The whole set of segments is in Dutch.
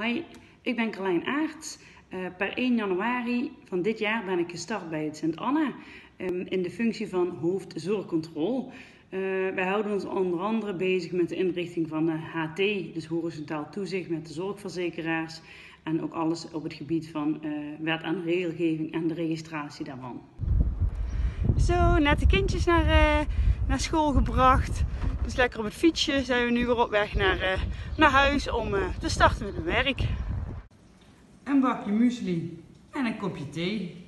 Hi, ik ben Carlijn Aerts. Per 1 januari van dit jaar ben ik gestart bij het Sint Anna in de functie van hoofdzorgcontrole. Wij houden ons onder andere bezig met de inrichting van HT, dus horizontaal toezicht met de zorgverzekeraars. En ook alles op het gebied van wet en regelgeving en de registratie daarvan. Zo, net de kindjes naar school gebracht. Dus lekker op het fietsje zijn we nu weer op weg naar huis om te starten met mijn werk. Een bakje muesli en een kopje thee.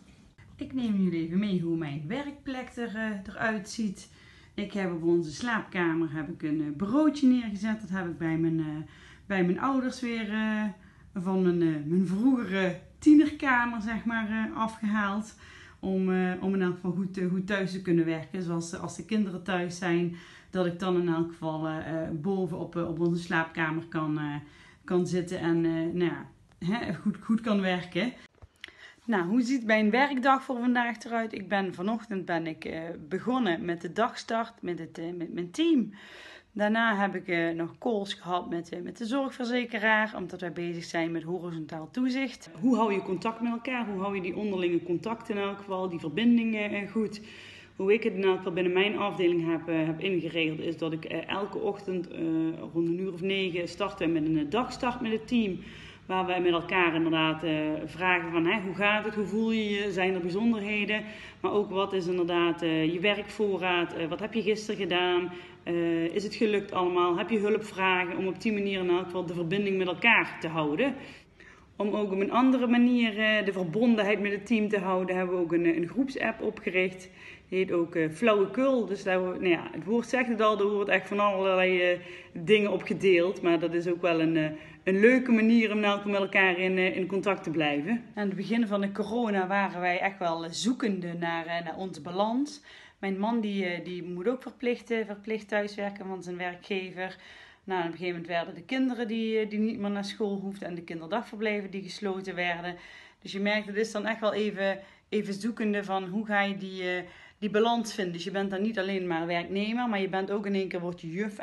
Ik neem jullie even mee hoe mijn werkplek eruit ziet. Ik heb op onze slaapkamer een bureautje neergezet. Dat heb ik bij mijn ouders weer van mijn vroegere tienerkamer zeg maar, afgehaald. Om in elk geval goed thuis te kunnen werken. Zoals als de kinderen thuis zijn, dat ik dan in elk geval boven op onze slaapkamer kan zitten en goed kan werken. Nou, hoe ziet mijn werkdag voor vandaag eruit? Vanochtend ben ik begonnen met de dagstart met mijn team. Daarna heb ik nog calls gehad met de zorgverzekeraar, omdat wij bezig zijn met horizontaal toezicht. Hoe hou je contact met elkaar? Hoe hou je die onderlinge contacten in elk geval, die verbindingen goed? Hoe ik het in elk geval binnen mijn afdeling heb ingeregeld, is dat ik elke ochtend rond 9:00 starten met een dagstart met het team. Waar wij met elkaar inderdaad vragen van hoe gaat het, hoe voel je je, zijn er bijzonderheden. Maar ook wat is inderdaad je werkvoorraad, wat heb je gisteren gedaan, is het gelukt allemaal, heb je hulpvragen, om op die manier in elk geval de verbinding met elkaar te houden. Om ook op een andere manier de verbondenheid met het team te houden, hebben we ook een groepsapp opgericht. Die heet ook Flauwekul. Dus daar, het woord zegt het al, er wordt echt van allerlei dingen op gedeeld. Maar dat is ook wel een leuke manier om met elkaar in contact te blijven. Aan het begin van de corona waren wij echt wel zoekende naar onze balans. Mijn man die moet ook verplicht thuiswerken van zijn werkgever. Nou, op een gegeven moment werden de kinderen die niet meer naar school hoefden en de kinderdagverblijven die gesloten werden. Dus je merkt, het is dan echt wel even zoekende van hoe ga je die balans vinden. Dus je bent dan niet alleen maar werknemer, maar je bent ook in één keer wordt je juf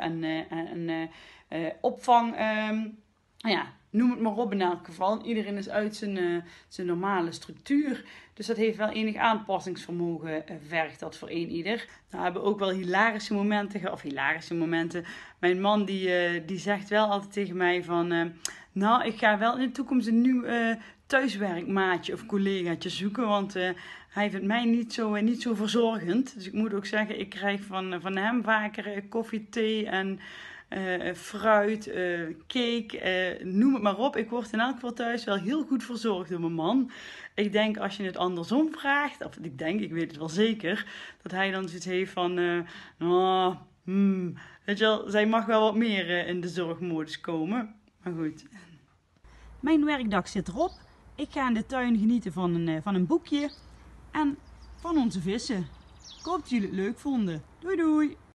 en opvang. Noem het maar op in elk geval. Iedereen is uit zijn normale structuur. Dus dat heeft wel enig aanpassingsvermogen, vergt dat voor ieder. Nou, we hebben ook wel hilarische momenten. Mijn man die zegt wel altijd tegen mij van... ik ga wel in de toekomst een nieuw thuiswerkmaatje of collegaatje zoeken. Want hij vindt mij niet zo verzorgend. Dus ik moet ook zeggen, ik krijg van hem vaker koffie, thee en... fruit, cake, noem het maar op. Ik word in elk geval thuis wel heel goed verzorgd door mijn man. Ik denk als je het andersom vraagt, of ik weet het wel zeker, dat hij dan zoiets heeft van, weet je wel, zij mag wel wat meer in de zorgmodus komen. Maar goed. Mijn werkdag zit erop. Ik ga in de tuin genieten van een boekje en van onze vissen. Ik hoop dat jullie het leuk vonden. Doei doei!